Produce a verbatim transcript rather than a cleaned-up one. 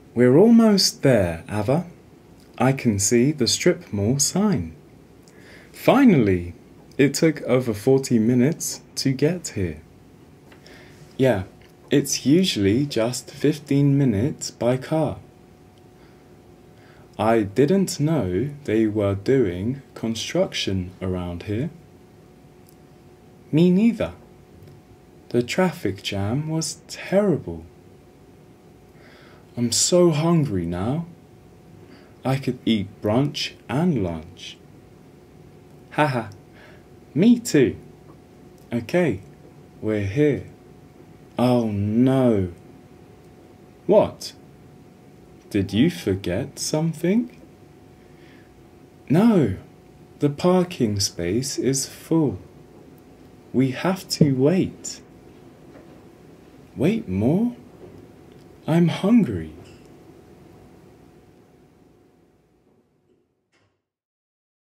We're almost there, Ava. I can see the strip mall sign. Finally! It took over forty minutes to get here. Yeah, it's usually just fifteen minutes by car. I didn't know they were doing construction around here. Me neither. The traffic jam was terrible. I'm so hungry now. I could eat brunch and lunch. Haha, me too. Okay, we're here. Oh no. What? Did you forget something? No, the parking space is full. We have to wait. Wait more? I'm hungry.